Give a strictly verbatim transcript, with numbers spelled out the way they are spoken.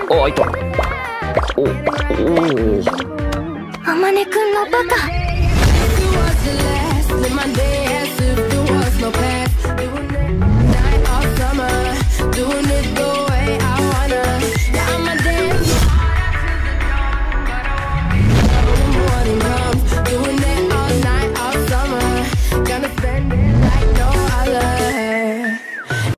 あ、開いた。お、おお。 あまねくんのバカ。